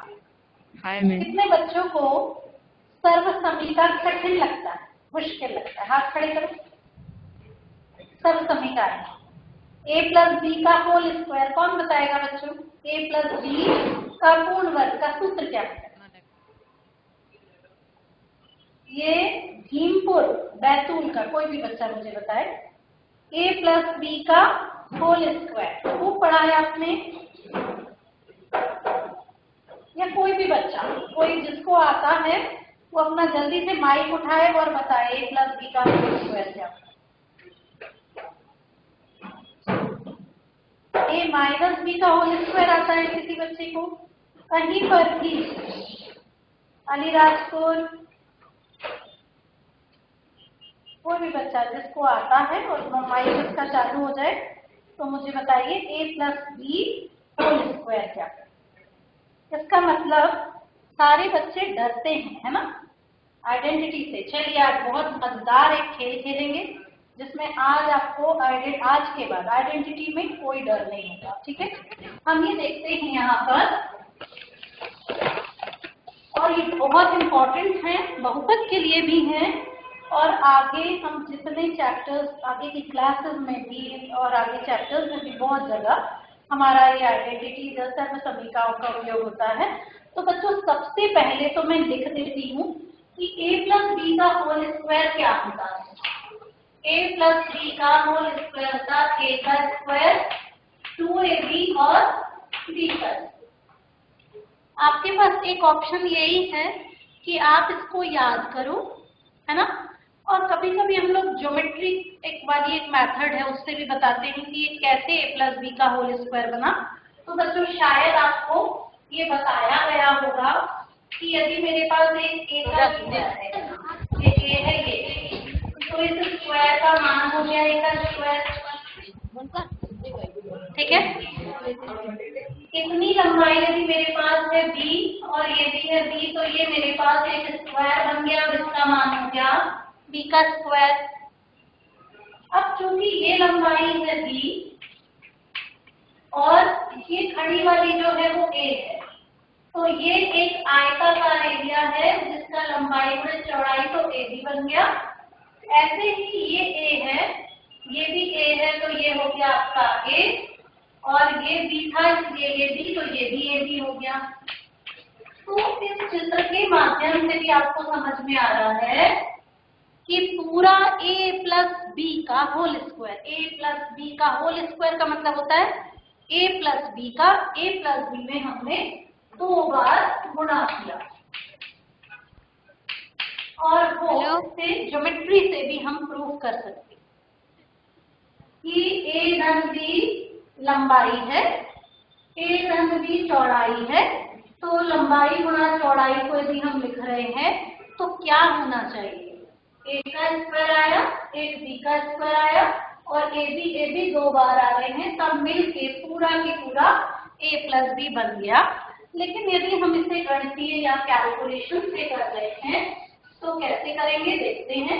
Hi ma'am. कितने बच्चों को सर्वसमीका कठिन लगता है, मुश्किल लगता है? हाथ खड़े करो। सर्वसमीका a प्लस बी का होल स्क्वायर कौन बताएगा बच्चों? a प्लस बी का पूर्ण वर्ग का सूत्र क्या है? ये भीमपुर बैतूल का कोई भी बच्चा मुझे बताए। a प्लस बी का होल स्क्वायर खूब पढ़ा है आपने, या कोई भी बच्चा, कोई जिसको आता है वो अपना जल्दी से माइक उठाए और बताए a प्लस बी का होल स्क्वायर क्या है? a माइनस बी का होल स्क्वायर आता है किसी बच्चे को? कहीं पर भी अलीराजपुर, कोई भी बच्चा जिसको आता है और माइक इसका चालू हो जाए तो मुझे बताइए a plus B whole square क्या है? इसका मतलब सारे बच्चे डरते हैं, है ना, आइडेंटिटी से। चलिए आज बहुत मजेदार एक खेल खेलेंगे जिसमें आज आपको आज के बाद आइडेंटिटी में कोई डर नहीं होगा, ठीक है? हम ये देखते हैं यहाँ पर, और ये बहुत इम्पोर्टेंट है, बहुपद के लिए भी है, और आगे हम जितने चैप्टर्स आगे की क्लासेस में भी और आगे चैप्टर्स में भी बहुत जगह हमारा ये आइडेंटिटी सर्वसमीकाओं का उपयोग होता है। तो बच्चों सबसे पहले तो मैं लिख देती हूँ कि a प्लस बी का होल स्क्वायर क्या होता है? a प्लस बी का होल स्क्वायर होता है a का स्क्वायर 2ab और b का। आपके पास एक ऑप्शन यही है कि आप इसको याद करो, है ना, और कभी कभी हम लोग ज्योमेट्री एक बार ये एक मेथड है उससे भी बताते हैं कि ये कैसे a प्लस बी का होल स्क्वायर बना। तो बच्चों शायद आपको ये बताया गया होगा कि यदि मेरे पास एक a का स्क्वायर है, ये a है, ये तो इस स्क्वायर का मान हो गया a का स्क्वायर, ठीक है? इतनी लंबाई यदि मेरे पास है b और ये भी है b, तो ये मेरे पास एक स्क्वायर बन गया और इसका मान हो गया b का स्क्वायर। अब चूंकि ये लंबाई है b और ये खड़ी वाली जो है वो a है, तो ये एक आयताकार एरिया है जिसका लंबाई और चौड़ाई तो a भी बन गया। ऐसे ही ये a है, ये भी a है, तो ये हो गया आपका a, और ये b था इसलिए ये b, तो ये भी a भी हो गया। तो इस चित्र के माध्यम से भी आपको समझ में आ रहा है कि पूरा a प्लस बी का whole square, a plus B का होल स्क्वायर का मतलब होता है a प्लस बी का a प्लस बी में हमने 2 बार गुणा किया, और वो से ज्योमेट्री से भी हम प्रूव कर सकते हैं कि a धन b लंबाई है, a धन b चौड़ाई है, तो लंबाई गुणा चौड़ाई को यदि हम लिख रहे हैं तो क्या होना चाहिए? a का स्क्वायर आया, एक b का स्क्वायर आया, और a b 2 बार आ रहे हैं, तब मिलके पूरा की पूरा a प्लस बी बन गया। लेकिन यदि हम इसे गणितीय या कैलकुलेशन से कर रहे हैं तो कैसे करेंगे देखते हैं।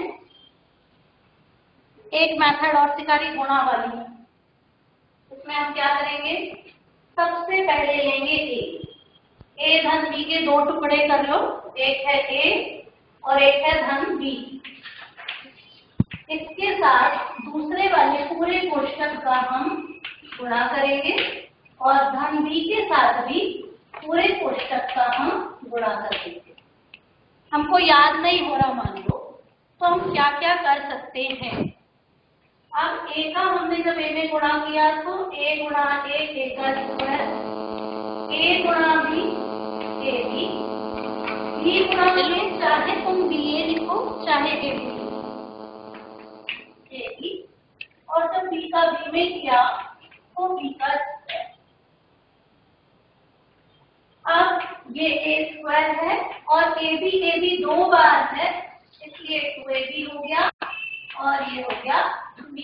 एक मेथड और सिखा रही गुणा वाली, इसमें हम क्या करेंगे? सबसे पहले लेंगे a धन b के 2 टुकड़े कर लो, एक है a और एक है धन b। इसके साथ दूसरे वाले पूरे कोष्ठक का हम गुणा करेंगे और धन b के साथ भी पूरे कोष्ठक का हम गुणा कर देंगे। हमको याद नहीं हो रहा मान लो, तो हम क्या क्या कर सकते हैं? अब a का हमने जब a में गुणा किया तो a गुणा a का स्क्वायर, a गुणा b a b गुणा a, चाहे तुम b a लिखो चाहे a b और जब b का b में किया तो b का स्क्वायर। अब ये a स्क्वायर है और a b 2 बार है, इसलिए 2ab हो गया और ये हो गया b।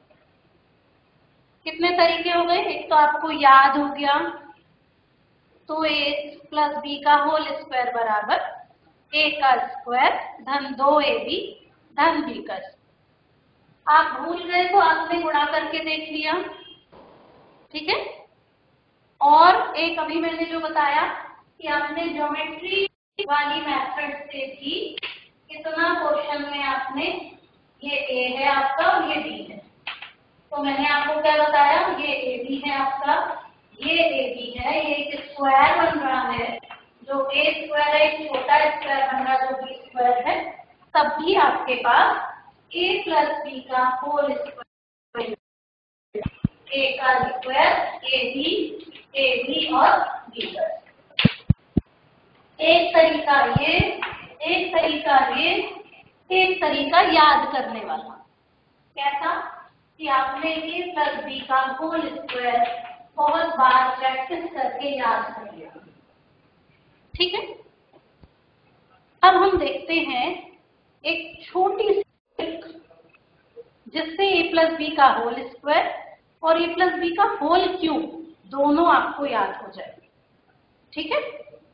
कितने तरीके हो गए? एक तो आपको याद हो गया, तो a प्लस b का होल स्क्वायर बराबर a का स्क्वायर धन 2ab धन b का स्क्वायर। आप भूल गए तो आपने गुणा करके देख लिया, ठीक है? और एक अभी मैंने जो बताया कि आपने ज्योमेट्री वाली मेथड से भी कितना क्वेश्चन में आपने ये ए है आपका और ये बी है। तो मैंने आपको क्या बताया, ये ए बी है आपका, ये ए बी है, ये एक स्क्वायर बन रहा है, जो ए स्क्वायर है एक छोटा स्क्वायर बन रहा है जो बी स्क्वायर है, तब भी आपके पास a प्लस बी का होल स्क्वायर, ए का स्क्वायर ए बी और बी का। एक तरीका ये, एक तरीका ये, एक तरीका याद करने वाला। कैसा कि आपने a प्लस बी का होल स्क्वायर बहुत बार प्रैक्टिस करके याद कर लिया। ठीक है, अब हम देखते हैं एक छोटी सी जिससे a प्लस बी का होल स्क्वायर और a प्लस बी का होल क्यूब दोनों आपको याद हो जाए। ठीक है,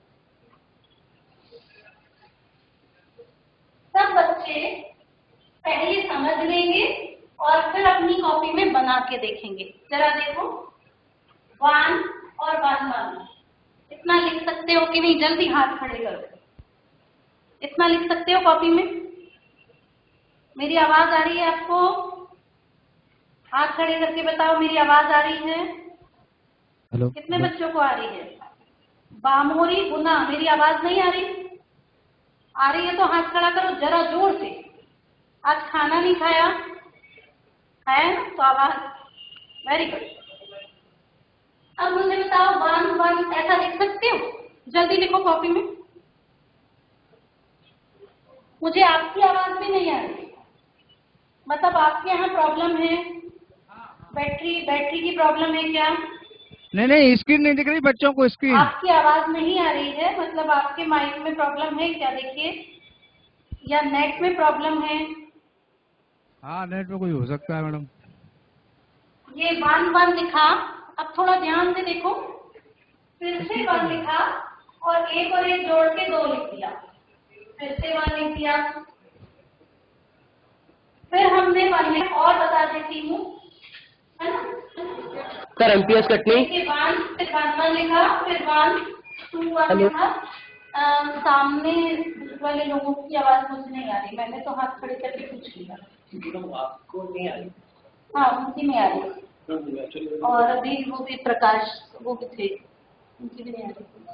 सब बच्चे पहले समझ लेंगे और फिर अपनी कॉपी में बना के देखेंगे। जरा देखो 1 और 1 1 इतना लिख सकते हो कि नहीं? जल्दी हाथ खड़े करो। इतना लिख सकते हो कॉपी में? मेरी आवाज आ रही है आपको? हाथ खड़े करके बताओ मेरी आवाज आ रही है? हेलो, कितने बच्चों को आ रही है? बामोरी गुना, मेरी आवाज नहीं आ रही? आ रही है तो हाथ खड़ा करो जरा जोर से। आज खाना नहीं खाया है तो आवाज, वेरी गुड। अब मुझे बताओ 1 1 ऐसा लिख सकते हो? जल्दी लिखो कॉपी में। मुझे आपकी आवाज भी नहीं आ रही, मतलब आपके यहाँ प्रॉब्लम है? बैटरी की प्रॉब्लम है क्या? नहीं, स्क्रीन नहीं दिख रही बच्चों को। स्क्रीन आपकी आवाज नहीं आ रही है, मतलब आपके माइक में प्रॉब्लम है क्या? देखिए, या नेट में प्रॉब्लम है? हाँ, नेट में कोई हो सकता है मैडम। ये 1 1 लिखा, अब थोड़ा ध्यान से देखो, फिर से 1 लिखा और एक जोड़ के 2 लिख दिया, फिर से 1 लिख दिया, फिर हमने 1 और बता देती हूँ, है ना सर? एमपीएस कटनी 1 फिर 1 1 लिखा, फिर 1 2 1 लिखा। सामने वाले लोगों की आवाज मुझे नहीं आ रही, मैंने तो हाथ खड़े करके पूछ लिया। आपको नहीं आ रही? हाँ, उनकी नहीं आ रही, और अभी वो भी प्रकाश वो भी थे, उनकी भी नहीं आ रही।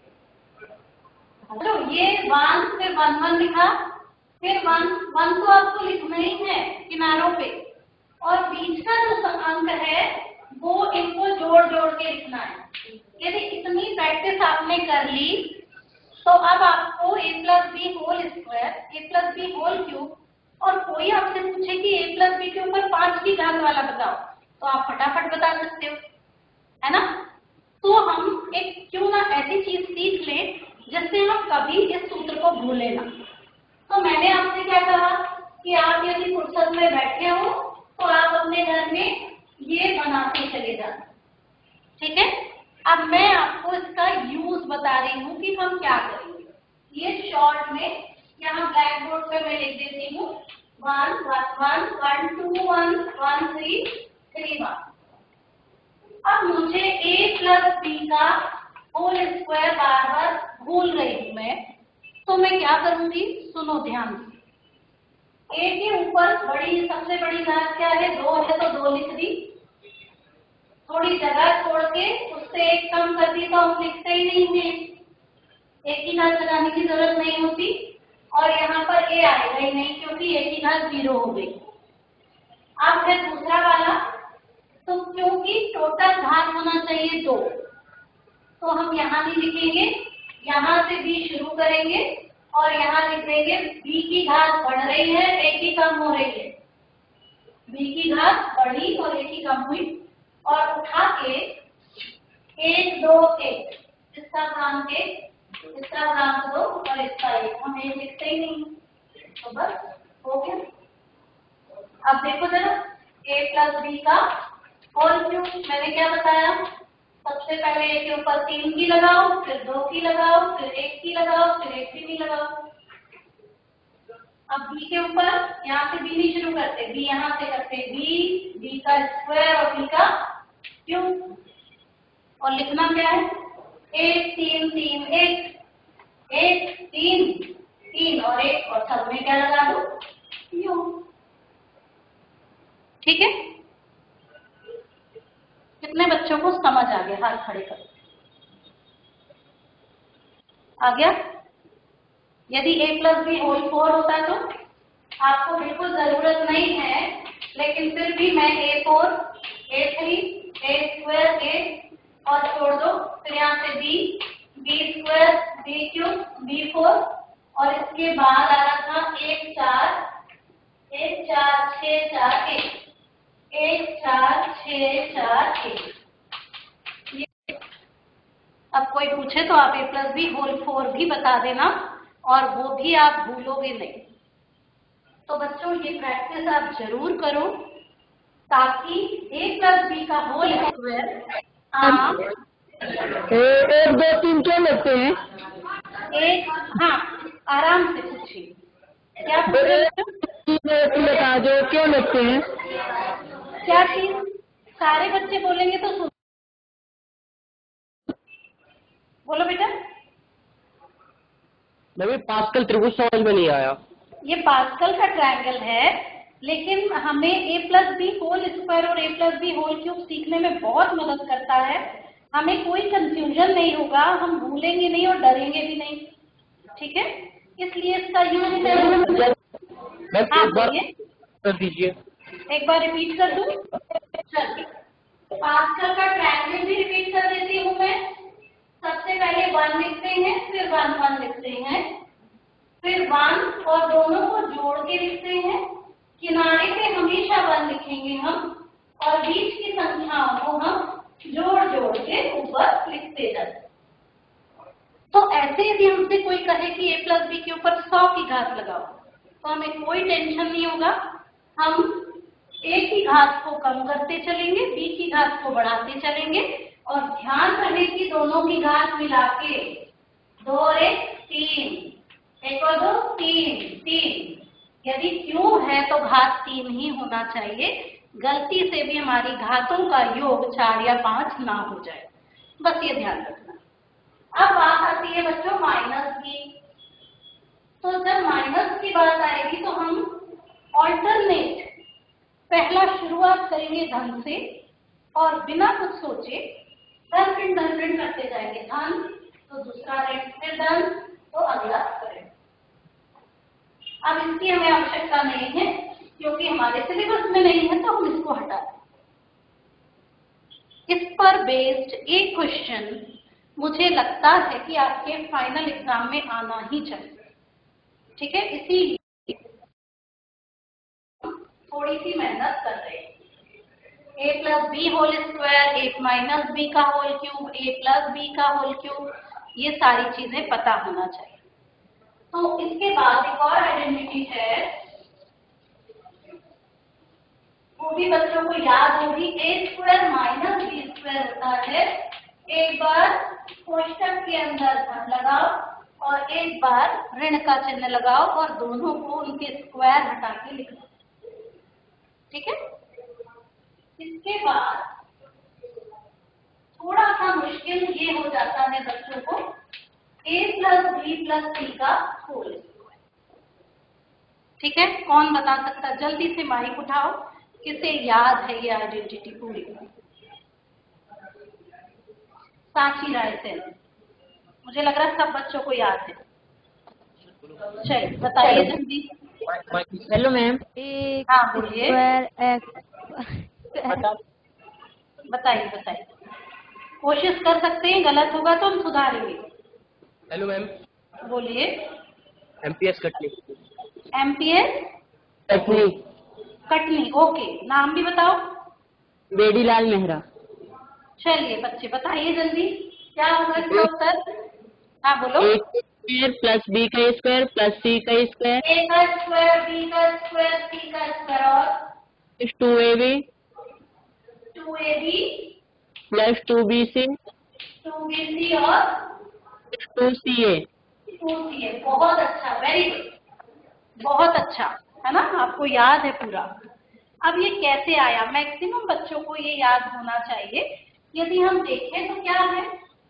तो ये 1 फिर 1 1 लिखा, फिर 1 1 तो आपको लिखना ही है किनारों पे, और बीच का जो अंक है वो इनको जोड़ जोड़ के लिखना है। यदि इतनी प्रैक्टिस आपने कर ली तो अब आपको a plus B whole square, a plus B whole cube, और कोई आपसे पूछे कि a प्लस बी के ऊपर 5 की घात वाला बताओ तो आप फटाफट बता सकते हो, है ना? तो हम एक क्यों ना ऐसी चीज सीख लें जिससे हम कभी इस सूत्र को भूले ना। तो मैंने आपसे क्या कहा कि आप यदि फुर्सत में बैठे हो तो आप अपने घर में ये बनाते चले जाना। ठीक है, अब मैं आपको इसका यूज बता रही हूँ कि हम क्या करेंगे। ये शॉर्ट में यहाँ ब्लैक बोर्ड पे मैं लिख देती हूँ 1 1 1 1 2 1 1 3 3 1। अब मुझे a प्लस बी का होल स्क्वायर बार बार भूल रही हूँ मैं, तो मैं क्या करूंगी? सुनो ध्यान से। a के ऊपर सबसे बड़ी घात क्या है? 2 है तो 2 लिख दी, थोड़ी जगह छोड़ के उससे 1 कम कर दी तो हम लिखते ही नहीं है, एक ही घात लगाने की जरूरत नहीं होती, और यहाँ पर a आएगा ही नहीं क्योंकि एक ही घात 0 हो गई। अब है दूसरा वाला, तो क्योंकि टोटल घात होना चाहिए 2, तो हम यहाँ नहीं लिखेंगे, यहाँ से b शुरू करेंगे और यहाँ लिख देंगे b की घात बढ़ रही है, a की कम हो रही है, b की घात बढ़ी और a की कम हुई, और उठा के 1 2 1, इसका क्रमांक 1, इसका क्रमांक 2 और इसका 1, हम 1 लिखते ही नहीं, तो बस हो गया। अब देखो जरा a प्लस बी का होल क्यूब, मैंने क्या बताया? सबसे पहले a के ऊपर 3 की लगाओ, फिर 2 की लगाओ, फिर 1 की लगाओ, फिर 1 की भी लगाओ। अब b के ऊपर यहाँ से b नहीं शुरू करते, b यहाँ से करते, b का स्क्वायर और b का क्यूब, और लिखना क्या है? 1 3 3 1 1 3 3 और 1 और सब में क्या लगा दो यू। ठीक है, कितने बच्चों को समझ आ गया? हाथ खड़े कर। आ गया? यदि a + b होल 4 होता तो आपको बिल्कुल जरूरत नहीं है, लेकिन फिर भी मैं a4 a3 a² a और छोड़ दो, फिर यहाँ से b² b³ b4 और इसके बाद आ रहा था 1 4 1 4 6 4 1 1 4 6 4 1। अब कोई पूछे तो आप a + b होल 4 भी बता देना और वो भी आप भूलोगे नहीं। तो बच्चों ये प्रैक्टिस आप जरूर करो ताकि a + b का होल स्क्वायर आप 1 2 3 क्यों लिखते हैं? एक, हाँ आराम से पूछिए, क्या पूछ रहे बच्चों? बता दो क्यों लिखते हैं? क्या चीज? सारे बच्चे बोलेंगे तो सुन। बोलो बेटा। मैं पास्कल त्रिभुज समझ में नहीं आया। ये पास्कल का ट्रायंगल है, लेकिन हमें a + b होल स्क्वायर और a + b होल क्यूब सीखने में बहुत मदद करता है। हमें कोई कंफ्यूजन नहीं होगा, हम भूलेंगे नहीं और डरेंगे भी नहीं। ठीक है, इसलिए इसका यूज है। हाँ बोलिए, कर दीजिए। एक बार रिपीट कर दूं? चलिए, पास्कल का ट्रायंगल भी रिपीट कर देती हूँ मैं। सबसे पहले 1 लिखते हैं, फिर 1 1 लिखते हैं, फिर 1 और दोनों को जोड़ के लिखते हैं। किनारे पे हमेशा 1 लिखेंगे हम और बीच की संख्याओं को हम जोड़ जोड़ के ऊपर लिखते जाते। तो ऐसे यदि हमसे कोई कहे कि a + b के ऊपर 100 की घात लगाओ तो हमें कोई टेंशन नहीं होगा। हम a की घात को कम करते चलेंगे, b की घात को बढ़ाते चलेंगे और ध्यान रहे कि दोनों की घात मिला के 2 और 1 3, 1 और 2 3 3। यदि क्यूब है तो घात 3 ही होना चाहिए। गलती से भी हमारी घातों का योग 4 या 5 ना हो जाए, बस ये ध्यान रखना। अब बात आती है बच्चों माइनस की। तो जब माइनस की बात आएगी तो हम ऑल्टरनेट पहला शुरुआत करेंगे धन से और बिना कुछ सोचे धन ऋण करते जाएंगे। धन तो दूसरा ऋण, फिर धन तो अगला ऋण। अब इसकी हमें आवश्यकता नहीं है क्योंकि हमारे सिलेबस में नहीं है, तो हम इसको हटा दें। इस पर बेस्ड एक क्वेश्चन मुझे लगता है कि आपके फाइनल एग्जाम में आना ही चाहिए। ठीक है, इसीलिए थोड़ी सी मेहनत कर रहे हैं। a + b whole square, a - b का होल क्यूब, a + b का होल क्यूब, ये सारी चीजें पता होना चाहिए। तो इसके बाद एक और आइडेंटिटी है, वो भी बच्चों को याद होगी। a² - b² होता है। एक बार कोष्टक के अंदर धन लगाओ और एक बार ऋण का चिन्ह लगाओ और दोनों को उनके स्क्वायर हटा के लिख दो। ठीक है, इसके बाद थोड़ा सा मुश्किल ये हो जाता है बच्चों को a + b + c का होल स्क्वायर। ठीक है, कौन बता सकता है? जल्दी से माइक उठाओ, किसे याद है ये आइडेंटिटी पूरी? सांची राय से, मुझे लग रहा है सब बच्चों को याद है। चलिए बताइए जल्दी। Hello ma'am. हाँ बोलिए, बता। बताइए बताइए। कोशिश कर सकते हैं, गलत होगा तो हम सुधारेंगे। Hello ma'am. बोलिए। MPS Katni. MPS Katni. Katni, okay. नाम भी बताओ। बेडीलाल मेहरा। चलिए बच्चे बताइए जल्दी, क्या होगा इसका उत्तर? हाँ बोलो। a² + b² + c² a का स्क्वायर, b का स्क्वायर, c का स्क्वायर और 2ab 2ab + 2bc 2bc और 2ca। 2ca। बहुत अच्छा, वेरी गुड, बहुत अच्छा है ना, आपको याद है पूरा। अब ये कैसे आया? मैक्सिमम बच्चों को ये याद होना चाहिए। यदि हम देखें तो क्या है,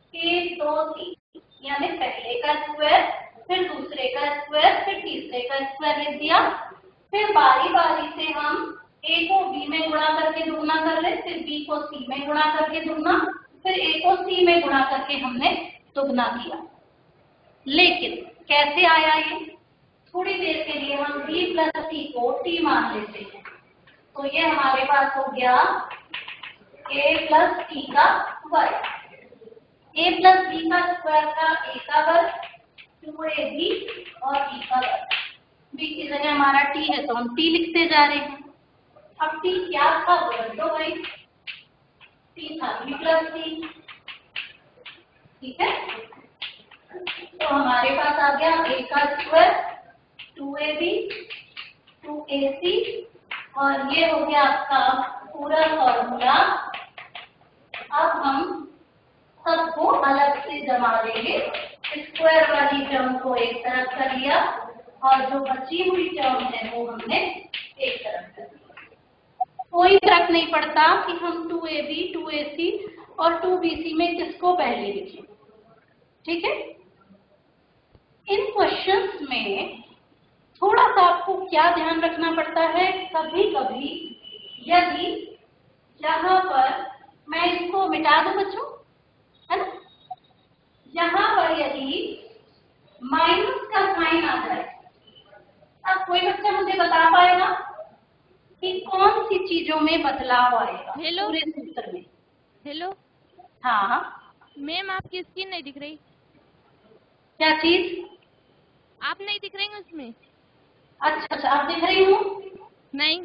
1 2 3 यानी पहले का स्क्वायर, फिर दूसरे का स्क्वायर, फिर तीसरे का स्क्वायर लिख दिया। फिर बारी बारी से हम a को b में गुणा करके दुगना कर ले, फिर b को c में गुणा करके दुगना, फिर a को c में गुणा करके हमने दुगना किया। लेकिन कैसे आया ये? थोड़ी देर के लिए हम b प्लस c को t मान लेते हैं, तो ये हमारे पास हो गया a प्लस t का वर्ग। a प्लस b का स्क्वायर था a का वर्ग, 2ab और b का वर्ग। b की जगह हमारा t है तो हम t लिखते जा रहे हैं। अब t क्या था बोल दो भाई, t था b प्लस c, ठीक है। तो हमारे पास आ गया a का स्क्वायर 2ab 2ac और ये हो गया आपका पूरा फॉर्मूला। अब हम सबको अलग से जमा देंगे। स्क्वायर वाली टर्म को एक तरफ कर लिया और जो बची हुई टर्म है वो हमने एक तरफ कर लिया। कोई फर्क नहीं पड़ता कि हम 2ab 2ac और 2bc में किसको पहले लिखें, ठीक है। इन क्वेश्चंस में थोड़ा सा आपको क्या ध्यान रखना पड़ता है, कभी कभी यदि यहाँ पर मैं इसको मिटा दूं बच्चों, है ना, यहाँ पर यदि माइनस का साइन आ जाए, अब कोई बच्चा मुझे बता पाएगा कि कौन सी चीजों में बदलाव आएगा पूरे सूत्र में? हेलो हाँ मैम, आपकी स्क्रीन नहीं दिख रही। क्या चीज? आप नहीं दिख रही हैं उसमें। अच्छा अच्छा, आप दिख रही हूँ? नहीं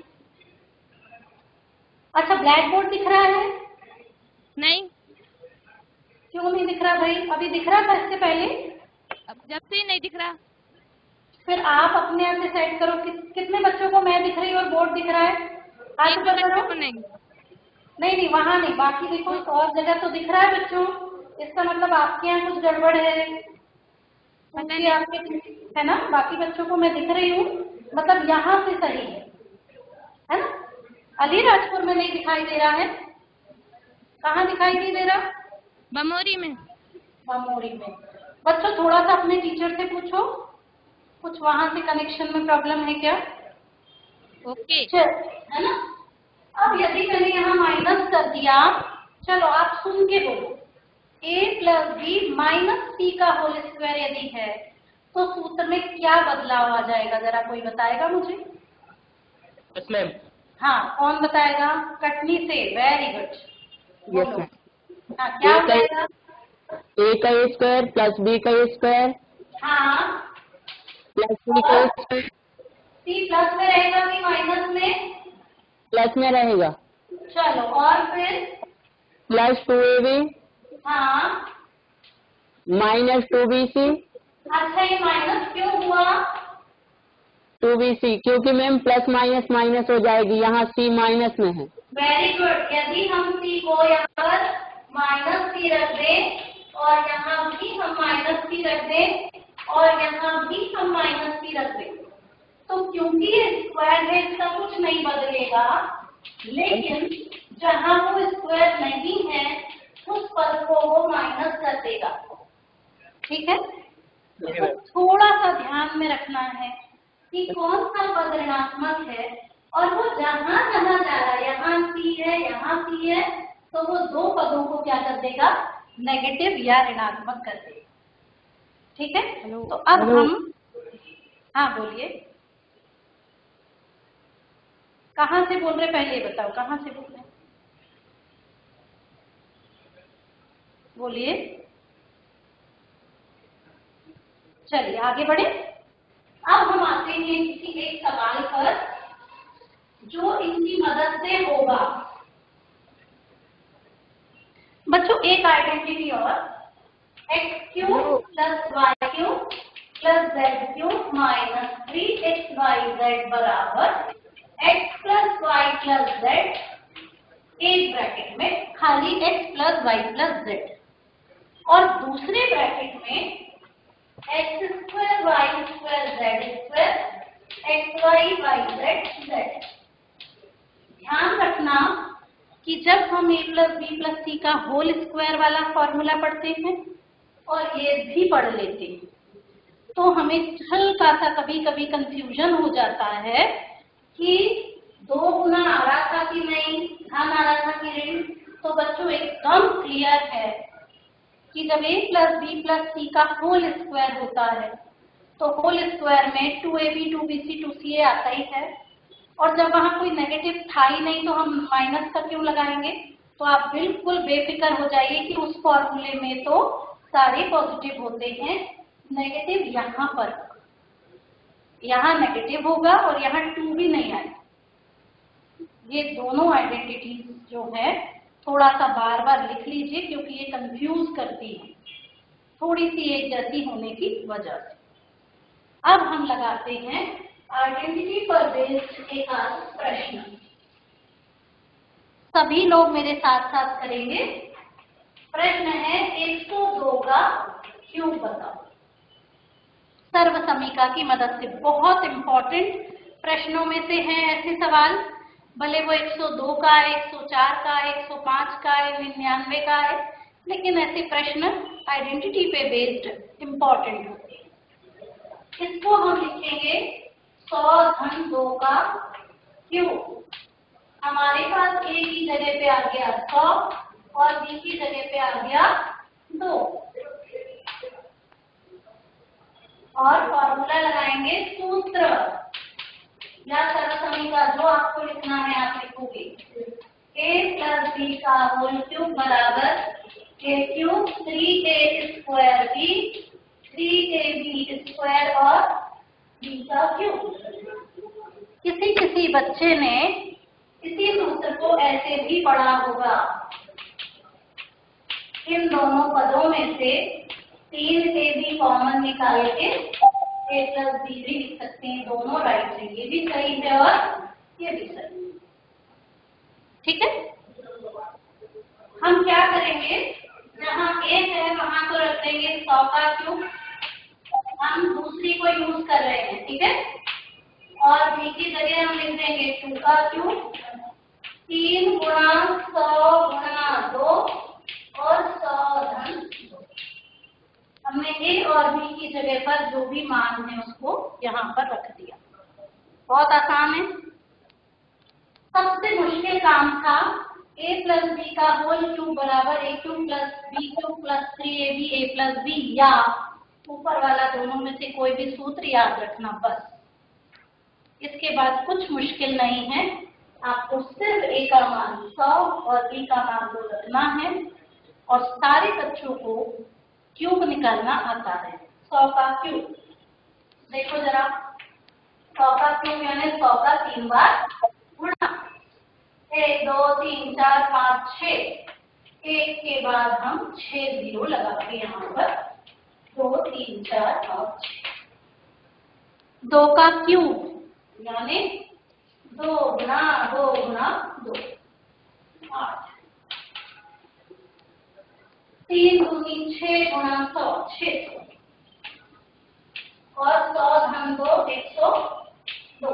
अच्छा, ब्लैक बोर्ड दिख रहा है? नहीं, क्यों नहीं दिख रहा भाई? अभी दिख रहा था इससे पहले? अब जब से ही नहीं दिख रहा। फिर आप अपने आप से सेट करो कि कितने बच्चों को मैं दिख रही हूँ और बोर्ड दिख रहा है? आज एक बता बच्चों दो। को नहीं। नहीं, वहाँ नहीं, बाकी देखो और जगह तो दिख रहा है बच्चों। इसका मतलब आपके यहाँ कुछ गड़बड़ है, पता क्योंकि आपके है ना, बाकी बच्चों को मैं दिख रही हूँ, मतलब यहाँ से सही है ना। अलीराजपुर में नहीं दिखाई दे रहा है, कहाँ दिखाई नहीं दे रहा? बमोरी में। बमोरी में। बच्चों थोड़ा सा अपने टीचर से पूछो, कुछ वहां से कनेक्शन में प्रॉब्लम है क्या? ओके है ना। अब यदि मैंने यहाँ माइनस कर दिया, चलो आप सुन के बोलो, a plus B minus C का होल स्क्वायर यदि है तो सूत्र में क्या बदलाव आ जाएगा, जरा कोई बताएगा मुझे? Yes ma'am. हाँ, कौन बताएगा? कटनी से, वेरी गुड, बोलो। हाँ, क्या A हो का जाएगा? a का स्क्वायर प्लस b का स्क्वायर हाँ, प्लस c का स्क्वायर सी प्लस में रहेगा कि माइनस में? प्लस में रहेगा। चलो, और फिर? प्लस 2ab हाँ, माइनस 2bc अच्छा, ये माइनस क्यों हुआ? 2bc क्योंकि मैम प्लस माइनस माइनस हो जाएगी, यहाँ c माइनस में है। Very good. यदि हम सी को यहाँ पर माइनस सी रख दें और यहाँ भी हम माइनस सी रख दें और यहाँ भी हम माइनस सी रख दें, तो क्योंकि ये स्क्वायर है इसका कुछ नहीं बदलेगा, लेकिन जहाँ वो स्क्वायर नहीं है उस पद को वो माइनस कर देगा, ठीक है। तो थोड़ा सा ध्यान में रखना है कि कौन सा पद ऋणात्मक है और वो जहाँ जहाँ जा रहा है, यहाँ सी है यहाँ सी है, तो वो दो पदों को क्या कर देगा? नेगेटिव या ऋणात्मक कर देगा, ठीक है। तो अब हम, हाँ बोलिए, कहाँ से बोल रहे पहले ये बताओ, कहाँ से बोल रहे? बोलिए, चलिए आगे बढ़े। अब हम आते हैं किसी एक सवाल पर जो इनकी मदद से होगा। बच्चों एक आइडेंटिटी और, X cube plus Y cube plus Z cube minus 3xyz बराबर X plus Y plus Z, एक ब्रैकेट में खाली x plus Y plus Z और दूसरे ब्रैकेट में X square Y square Z square X Y Y Z Z. ध्यान रखना कि जब हम a plus B plus C का होल स्क्वायर वाला फॉर्मूला पढ़ते हैं और ये भी पढ़ लेते हैं तो हमें हल्का सा कभी कभी कंफ्यूजन हो जाता है कि 2 गुना आ रहा था कि नहीं, धन आ रहा था कि ऋण। तो बच्चों एकदम क्लियर है कि जब a plus B plus C का होल स्क्वायर होता है तो होल स्क्वायर में 2ab 2bc 2ca आता ही है, और जब वहां कोई नेगेटिव था ही नहीं तो हम माइनस का क्यों लगाएंगे। तो आप बिल्कुल बेफिक्र हो जाइए कि उस फॉर्मूले में तो सारे पॉजिटिव होते हैं, नेगेटिव यहाँ पर, यहाँ नेगेटिव होगा और यहाँ 2 भी नहीं आएगा। ये दोनों आइडेंटिटीज जो है थोड़ा सा बार बार लिख लीजिए क्योंकि ये कंफ्यूज करती है थोड़ी सी एक जैसी होने की वजह से। अब हम लगाते हैं आइडेंटिटी पर बेस्ड एक प्रश्न। सभी लोग मेरे साथ साथ करेंगे। प्रश्न है 102 का क्यूब बताओ। सर्वसमीका की मदद से बहुत इंपॉर्टेंट प्रश्नों में से है ऐसे सवाल, भले वो 102 का है, 104 का है, 105 का है, 99 का है, लेकिन ऐसे प्रश्न आइडेंटिटी पे बेस्ड इंपॉर्टेंट होते हैं। इसको हम लिखेंगे 100 धन 2 का क्यूब। हमारे पास a की जगह पे आ गया 100 और b की जगह पे आ गया 2 और फॉर्मूला लगाएंगे सूत्र या सर्वसमीका जो आपको लिखना है आप लिखोगे a प्लस बी का होल क्यूब बराबर a cube 3a square b 3ab square और b का क्यूब। किसी बच्चे ने इसी सूत्र को ऐसे भी पढ़ा होगा। इन दोनों पदों में से 3ab कॉमन निकाल के a प्लस बी भी लिख सकते हैं, दोनों राइट है, ये भी सही है और ये भी सही है। ठीक है, हम क्या करेंगे, जहाँ a है वहां तो रख देंगे 100 का क्यूब, हम दूसरी को यूज कर रहे हैं, ठीक है, और b की जगह हम लिख देंगे 2 का क्यूब, 3 गुणा 100 गुणा 2 और 100 धन 2। हमने a और b की जगह पर जो भी मान है उसको यहाँ पर रख दिया। बहुत आसान है। सबसे मुश्किल काम था a प्लस बी का होल क्यूब बराबर a cube plus B cube plus 3ab a plus B, या ऊपर वाला दोनों में से कोई भी सूत्र याद रखना बस। इसके बाद कुछ मुश्किल नहीं है, आपको सिर्फ a का मान 100 और b का मान 2 रखना है और सारे बच्चों को क्यूब निकालना आता है। 100 का क्यूब देखो जरा, 100 का क्यूब यानी 100 का 3 बार गुणा, 1 2 3 4 5 6, एक के बाद हम 6 जीरो लगाते यहाँ पर, 2 3 4 5 6। 2 का क्यूब यानी 2 गुणा 2 गुणा 2 8, 3 दूनी 6 गुणा 100 600 और 100 धन 2 102।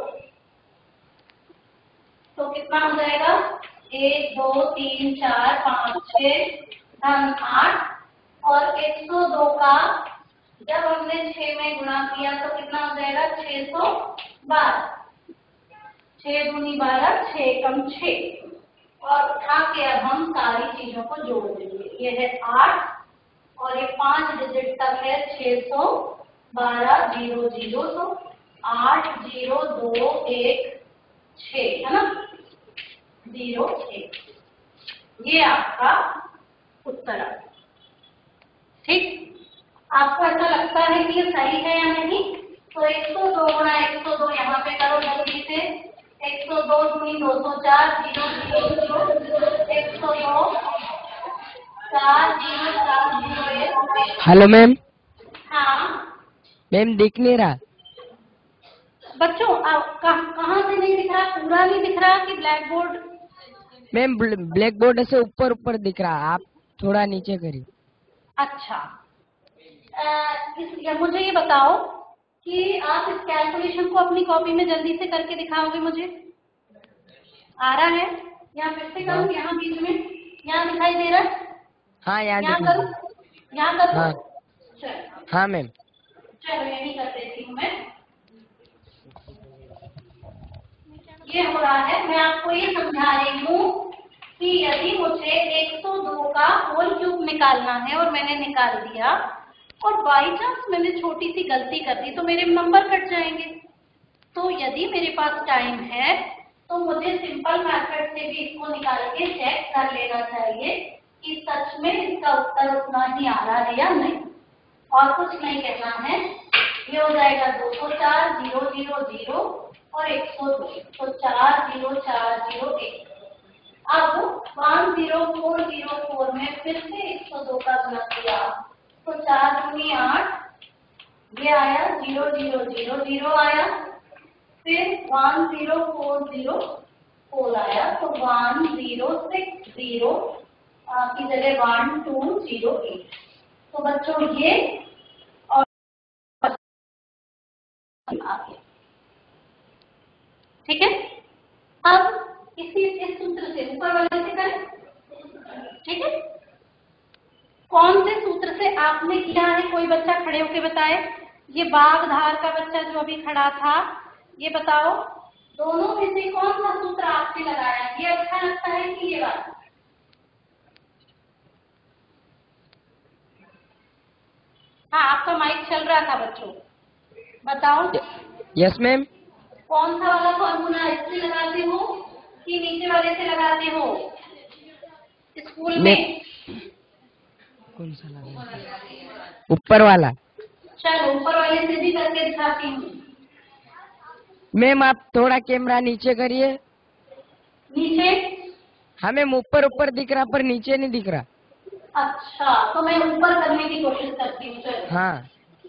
तो कितना हो जाएगा, 1 2 3 4 5 6 धन 8 और 102 का जब हमने 6 में गुणा किया तो कितना हो जाएगा 612, 6 दूनी 12 6 कम 6 और उठा के अब हम सारी चीजों को जोड़ देंगे। ये है 8 और ये 5 डिजिट तक है 612 0 0 तो 8 0 2 1 6 है ना, 0 6, ये आपका उत्तर है। ठीक, आपको ऐसा लगता है कि ये सही है या नहीं, तो 102 गुणा 102 यहाँ पे करो जल्दी से, 102 दूनी 204 0 0 0 102 4 0 4 0 1। Hello ma'am. हाँ मैम दिख नहीं रहा। बच्चों कहाँ से नहीं दिख रहा, पूरा नहीं दिख रहा कि blackboard? Ma'am blackboard से ऊपर ऊपर दिख रहा, आप थोड़ा नीचे करिए। अच्छा, मुझे ये बताओ कि आप इस कैलकुलेशन को अपनी कॉपी में जल्दी से करके दिखाओगे मुझे, आ रहा है? यहाँ फिर से करूँ, यहाँ बीच में, यहाँ दिखाई दे रहा है? हाँ यहाँ यहाँ देखिए। करूँ, यहाँ करूँ? हाँ चलो हाँ मैम। चलो यही कर देती हूँ मैं। ये हो रहा है, मैं आपको ये समझा रही हूँ कि यदि मुझे 102 का होल क्यूब निकालना है और मैंने निकाल दिया और बाई चांस मैंने छोटी सी गलती कर दी तो मेरे नंबर कट जाएंगे। तो यदि मेरे पास टाइम है तो मुझे सिंपल मेथड से भी इसको निकाल के चेक कर लेना चाहिए कि सच में इसका उत्तर उतना ही आ रहा है या नहीं, और कुछ नहीं कहना है। ये हो जाएगा 204, 0 0 0 और 102, तो 4 0 4 0 1। अब 10404 में फिर से 102 का गुणा किया तो 4 दूनी 8, ये आया 0 0 0 0 आया, फिर 10404 आया तो 1060 की जगह 1208। तो बच्चों ये और ठीक है। अब इस सूत्र से ऊपर वाले से करें, ठीक है। कौन से सूत्र से आपने किया है, कोई बच्चा खड़े होके बताए। ये बागधार का बच्चा जो अभी खड़ा था, ये बताओ दोनों में से कौन सा सूत्र आपने लगाया, ये अच्छा लगता है कि ये वाला? हाँ आपका माइक चल रहा था बच्चों, बताओ। Yes ma'am. कौन सा वाला फॉर्मूला, इससे लगाते हो कि नीचे वाले से लगाते हो स्कूल में? कौन सा लगा? ऊपर वाला। चलो ऊपर वाले से भी करके दिखाती हूँ। मैम आप थोड़ा कैमरा नीचे करिए। नीचे? हमें ऊपर ऊपर दिख रहा पर नीचे नहीं दिख रहा। अच्छा तो मैं ऊपर करने की कोशिश करती हूँ। चलो हाँ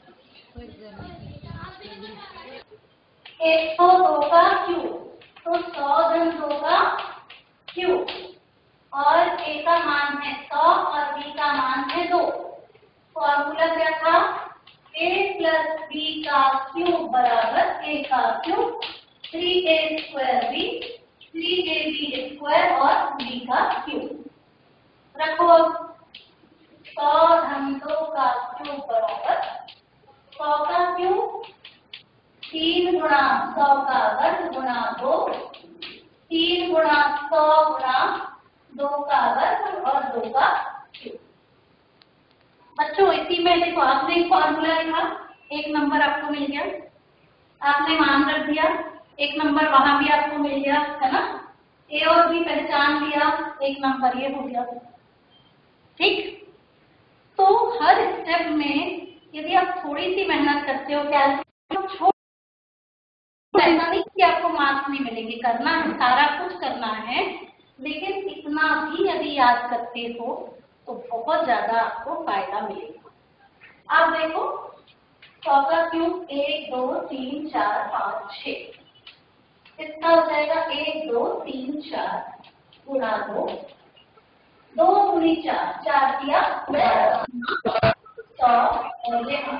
102 का क्यूब तो 100 धन 2 का क्यूब, और a का मान है 100 और b का मान है 2। फॉर्मूला क्या था? a प्लस b का क्यूब बराबर a का cube 3a square b 3ab square और b का क्यूब। रखो 100 धन 2 का क्यूब बराबर 100 का क्यूब 3 गुणा 100 का वर्ग गुणा 2, 3 गुणा 100 गुणा 2 का वर्ग और 2 का क्यूब। बच्चों इसी में देखो, आपने एक फॉर्मूला लिखा, एक नंबर आपको मिल गया, आपने मान रख दिया, एक नंबर वहां भी आपको मिल गया, है ना। ए और बी पहचान लिया, एक नंबर ये हो गया, ठीक। तो हर स्टेप में यदि आप थोड़ी सी मेहनत करते हो, कैलकुलेट ऐसा नहीं कि आपको मार्क्स नहीं मिलेंगे, करना है, सारा कुछ करना है, लेकिन इतना भी यदि याद करते हो तो बहुत ज्यादा आपको फायदा मिलेगा। आप देखो 100 का क्यूब 1 2 3 4 5 6, इसका हो जाएगा 1 2 3 4 गुणा 2, 2 दूनी 4, 4 दिया 100 और ये।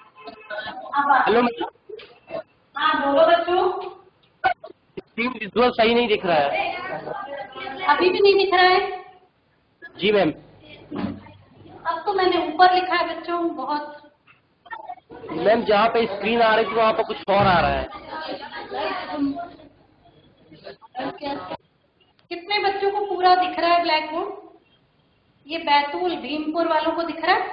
अब हाँ बोलो बच्चों। स्क्रीन विजुअल सही नहीं दिख रहा है। अभी भी नहीं दिख रहा है? जी मैम। अब तो मैंने ऊपर लिखा है बच्चों बहुत। मैम जहाँ पे स्क्रीन आ रही थी वहाँ पर कुछ और आ रहा है। कितने बच्चों को पूरा दिख रहा है ब्लैक बोर्ड? ये बैतूल भीमपुर वालों को दिख रहा है?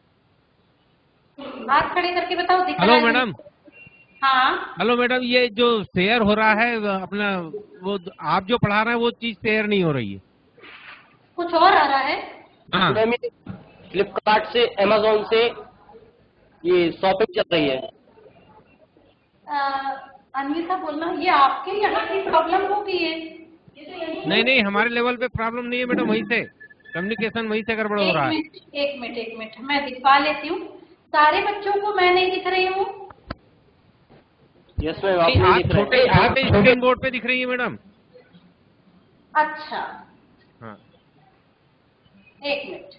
हाथ खड़े करके बताओ दिख रहा है? Hello madam. हाँ हेलो मैडम, ये जो शेयर हो रहा है अपना, वो आप जो पढ़ा रहे हैं वो चीज शेयर नहीं हो रही है। कुछ और आ रहा है? हाँ मैम फ्लिपकार्ट से, अमेजोन से ये शॉपिंग चल रही है। अन्विता बोलना, ये आपके यहाँ की प्रॉब्लम होगी ये? नहीं नहीं, हमारे लेवल पे प्रॉब्लम नहीं है मैडम, वहीं से कम्युनिकेशन वहीं से गड़बड़ हो रहा है। एक मिनट मैं दिखवा लेती हूँ। सारे बच्चों को मैं नहीं दिख रही हूँ? यस मैम, आप आप छोटे स्क्रीन बोर्ड पे दिख रही है मैडम। अच्छा हाँ एक मिनट,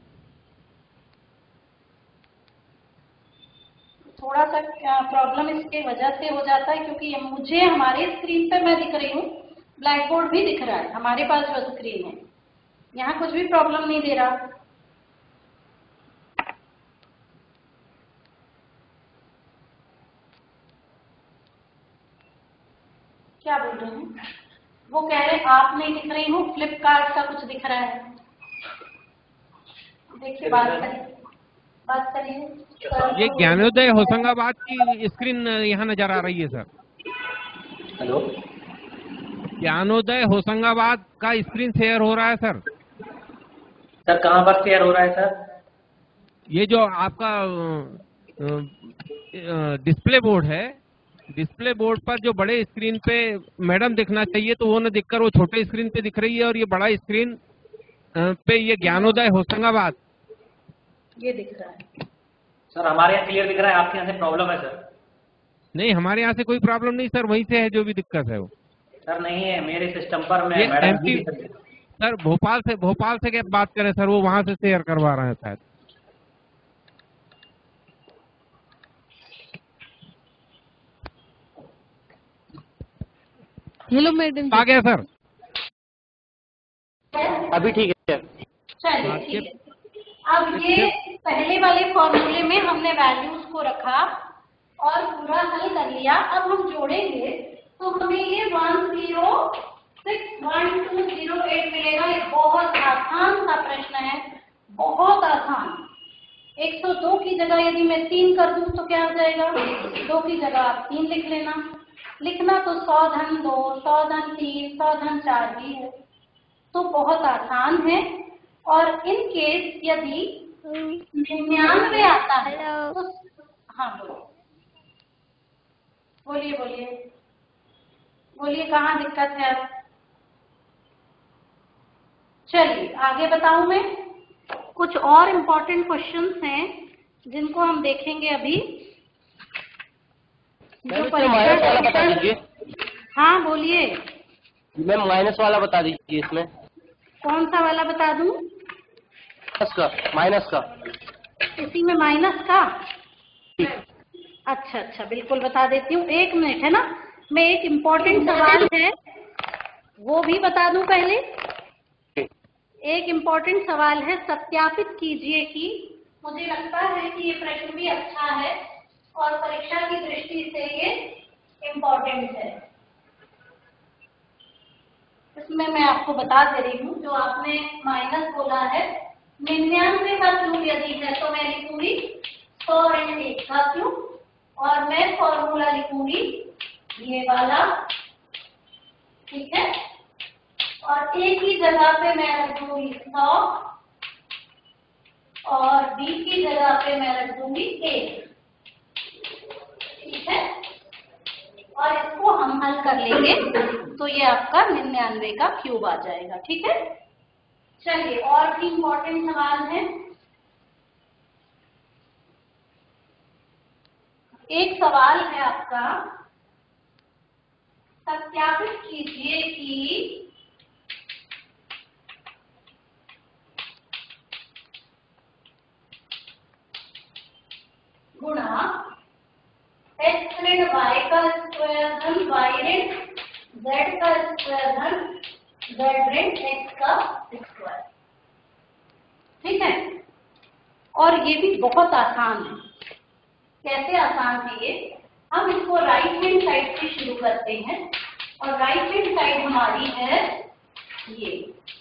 थोड़ा सा प्रॉब्लम इसके वजह से हो जाता है क्योंकि मुझे हमारे स्क्रीन पे मैं दिख रही हूँ ब्लैक बोर्ड भी दिख रहा है, हमारे पास जो स्क्रीन है, यहाँ कुछ भी प्रॉब्लम नहीं दे रहा। क्या बोल रहे हैं? वो कह रहे हैं आप नहीं दिख रही हूँ, फ्लिपकार्ट का कुछ दिख रहा है। देखिए बात करिए। ये ज्ञानोदय होशंगाबाद की स्क्रीन यहाँ नजर आ रही है सर। हेलो, ज्ञानोदय होशंगाबाद का स्क्रीन शेयर हो रहा है सर। सर कहाँ पर शेयर हो रहा है सर? ये जो आपका डिस्प्ले बोर्ड है, डिस्प्ले बोर्ड पर जो बड़े स्क्रीन पे मैडम दिखना चाहिए तो वो न दिखकर वो छोटे स्क्रीन पे दिख रही है, और ये बड़ा स्क्रीन पे ये ज्ञानोदय होशंगाबाद ये दिख रहा है। सर हमारे यहाँ क्लियर दिख रहा है, आपके यहाँ से प्रॉब्लम है सर? नहीं, हमारे यहाँ से कोई प्रॉब्लम नहीं सर, वहीं से है जो भी दिक्कत है वो। सर नहीं है, मेरे सिस्टम पर मैं ये madam MP ji sir Bhopal से क्या बात करें सर, वो वहां से शेयर करवा रहे हैं शायद। Hello madam. आ गया सर। अभी ठीक है। चलिए ठीक है। अब ये पहले वाले फॉर्मूले में हमने वैल्यूज को रखा और पूरा हल कर लिया। अब हम जोड़ेंगे तो हमें ये 1061208 मिलेगा। ये बहुत आसान सा प्रश्न है, बहुत आसान। 102 की जगह यदि मैं 3 कर दूं तो क्या हो जाएगा? 2 की जगह आप 3 लिख लेना। लिखना तो 100 धन 2, 100 धन 3, 100 धन 4 भी है, तो बहुत आसान है। और इन केस यदि 99 आता है तो हाँ बोलिए कहाँ दिक्कत है अब? चलिए आगे बताऊं मैं। कुछ और इम्पोर्टेंट क्वेश्चंस हैं जिनको हम देखेंगे अभी। जो माइनस वाला बता दीजिए। हाँ बोलिए। मैम माइनस वाला बता दीजिए इसमें। कौन सा वाला बता दूं? माइनस का। इसी में माइनस का? अच्छा बिल्कुल बता देती हूँ, 1 मिनट है ना। मैं एक इम्पोर्टेंट सवाल है वो भी बता दूं पहले। एक इम्पोर्टेंट सवाल है, सत्यापित कीजिए कि मुझे लगता है कि ये प्रश्न भी अच्छा है और परीक्षा की दृष्टि से ये इम्पोर्टेंट है। इसमें मैं आपको बता दे रही हूँ, जो आपने माइनस बोला है 99 का क्यूब यदि है तो मैं लिखूंगी 100 × 1 का क्यूब, और मैं फॉर्मूला लिखूंगी ये वाला, ठीक है। और ए की जगह पे मैं रख दूंगी 100 और बी की जगह पे मैं रख दूंगी 1, ठीक है। और इसको हम हल कर लेंगे तो ये आपका 99 का क्यूब आ जाएगा, ठीक है। चलिए और भी इम्पोर्टेंट सवाल है। एक सवाल है आपका, सत्यापित कीजिए कि गुणा x ऋण y का स्क्वायर धन y ऋण z का स्क्वायर धन z ऋण x का स्क्वायर, ठीक है। और ये भी बहुत आसान है। कैसे आसान है ये? हम इसको राइट हैंड साइड से शुरू करते हैं और राइट हैंड साइड हमारी है ये।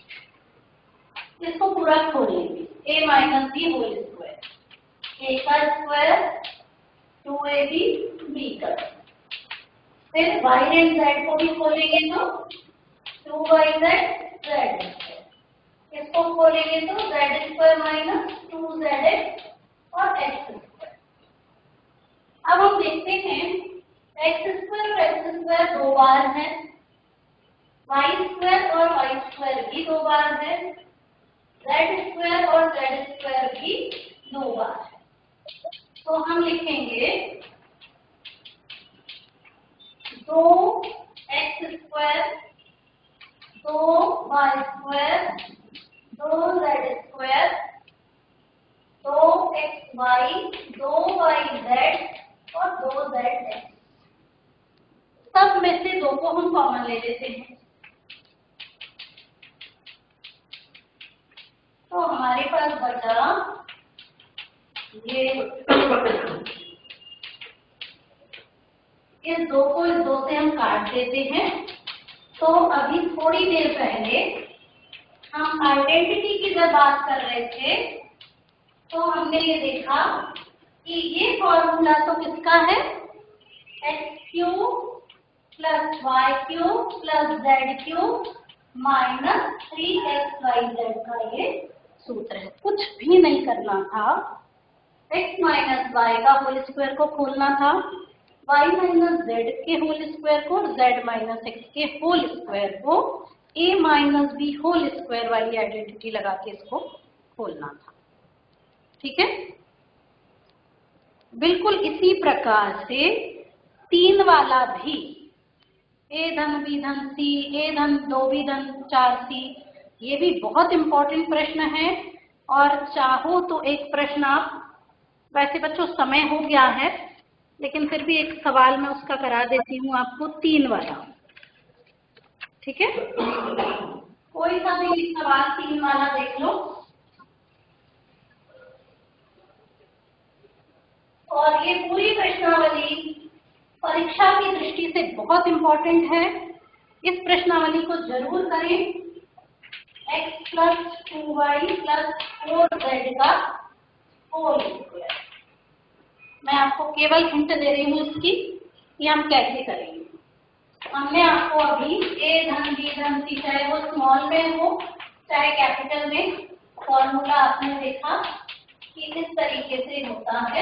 इसको पूरा खोल लेंगे, a - b whole square, a का स्क्वायर 2ab b का। फिर y ऋण z को भी खोलेंगे तो 2yz z, इसको खोलेंगे तो z² - 2zx और x²। अब हम देखते हैं x² और x² 2 बार है, y² और y² भी 2 बार है, z² और z² भी 2 बार है। तो हम लिखेंगे 2x² 2y² 2z² 2xy 2yz और 2zx। सब में से 2 को हम कॉमन ले लेते हैं, तो हमारे पास बचा ये, इस 2 को इस 2 से हम काट देते हैं। तो अभी थोड़ी देर पहले हम आइडेंटिटी की जब बात कर रहे थे तो हमने ये देखा कि ये फॉर्मूला तो किसका है, X cube plus Y cube plus Z cube minus 3xyz का ये सूत्र है। कुछ भी नहीं करना था, x माइनस वाई का होल स्क्वायर को खोलना था, y माइनस जेड के होल स्क्वायर को, z माइनस एक्स के होल स्क्वायर को, a minus B whole square वाली आइडेंटिटी लगा के इसको खोलना था। ठीक है, बिल्कुल इसी प्रकार से 3 वाला भी, a धन b धन c, a धन 2b धन 4c, ये भी बहुत इंपॉर्टेंट प्रश्न है। और चाहो तो एक प्रश्न आप, वैसे बच्चों समय हो गया है लेकिन फिर भी एक सवाल मैं उसका करा देती हूँ आपको, 3 वाला। ठीक है, कोई सा भी सवाल 3 वाला देख लो। और ये पूरी प्रश्नावली परीक्षा की दृष्टि से बहुत इंपॉर्टेंट है। इस प्रश्नावली को जरूर करें। x plus 2y plus 4z का होल स्क्वायर, मैं आपको केवल हिंट दे रही हूँ इसकी कि हम कैसे करेंगे। हमने आपको अभी a धन b धन c, चाहे वो स्मॉल में हो चाहे कैपिटल में, फॉर्मूला आपने देखा कि किस तरीके से होता है।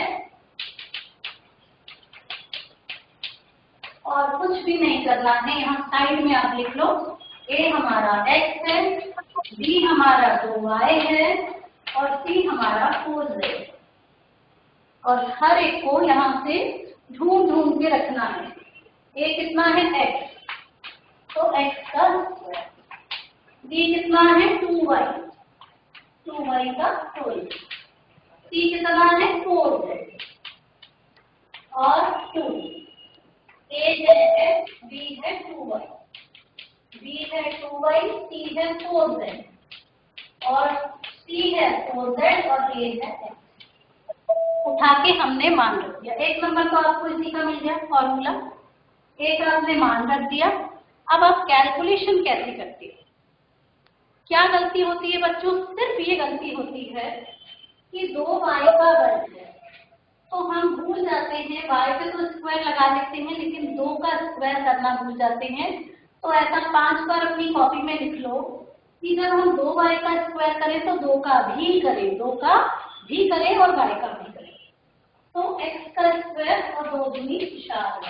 और कुछ भी नहीं करना है, यहाँ साइड में आप लिख लो, a हमारा x है, b हमारा 2y है और c हमारा 4z है। और हर एक को यहाँ से ढूंढ ढूंढ के रखना है। a कितना है x, तो x का स्क्वायर, b कितना है 2y, 2y का होल, c कितना है 4z और 2, a है b है 2y, b है 2y, c है 4z और c है 4z और a है x। उठा के हमने मान रख दिया। 1 नंबर तो आपको इसी का मिल गया फॉर्मूला, एक आपने मान रख दिया। अब आप कैलकुलेशन कैसे करते हो? क्या गलती होती है बच्चों? सिर्फ ये गलती होती है कि 2y का वर्ग है तो हम भूल जाते हैं, y पे तो स्क्वायर लगा लेते हैं लेकिन 2 का स्क्वायर करना भूल जाते हैं। तो ऐसा 5 बार अपनी कॉपी में लिख लो कि जब हम 2y का स्क्वायर करें तो 2 का भी करें, 2 का भी करें और y का भी करें। तो x का स्क्वायर और 2 दूनी 4,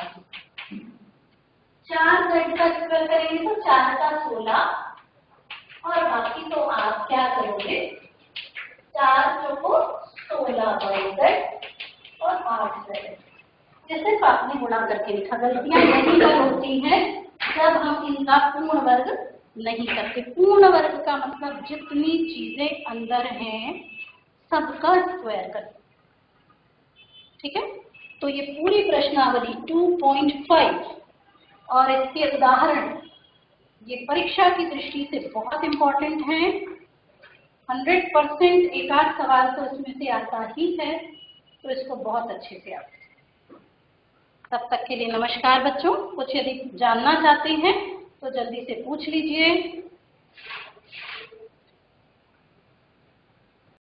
4z का स्क्वायर करेंगे तो 4 का 16 और बाकी तो आप क्या करोगे, 4 चौको 16 और 8z, जैसे आपने गुणा करके लिखा। गलतियां यहीं पर होती हैं जब हम इनका पूर्ण वर्ग नहीं करते। पूर्ण वर्ग का मतलब जितनी चीजें अंदर हैं सबका स्क्वायर करते। ठीक है, तो ये पूरी प्रश्नावली 2.5 और इसके उदाहरण ये परीक्षा की दृष्टि से बहुत इंपॉर्टेंट हैं। 100% एक आध सवाल तो इसमें से आता ही है, तो इसको बहुत अच्छे से आता है। तब तक के लिए नमस्कार बच्चों। कुछ यदि जानना चाहते हैं तो जल्दी से पूछ लीजिए।